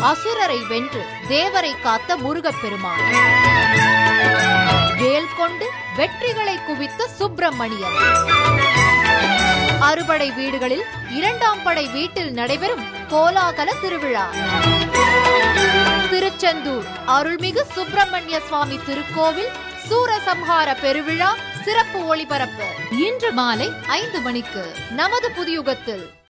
அசுரரை வென்று தேவரை காத்த முருகப்பெருமான். வேல் கொண்டு வெற்றிகளை குவித்த சுப்பிரமணியன். அறுபடை வீடுகளில் 2ஆம் படை வீட்டில் நடைபெறும் கோலாகல திருவிழா. திருச்செந்தூர் அருள்மிகு சுப்பிரமணிய சுவாமி திருக்கோவில் சூரசம்ஹார பெருவிழா சிறப்பு ஒளிபரப்பு இன்று மாலை 5 மணிக்கு நமது புதியுகத்தில்.